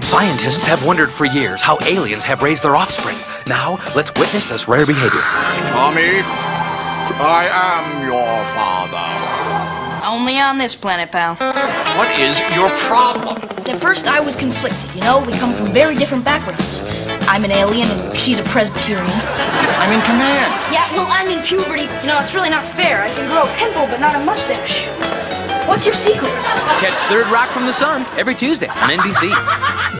Scientists have wondered for years how aliens have raised their offspring. Now, let's witness this rare behavior. Tommy, I am your father. Only on this planet, pal. What is your problem? At first, I was conflicted, you know? We come from very different backgrounds. I'm an alien, and she's a Presbyterian. I'm in command. Yeah, well, I'm in puberty. You know, it's really not fair. I can grow a pimple, but not a mustache. What's your secret? Catch Third Rock from the Sun every Tuesday on NBC.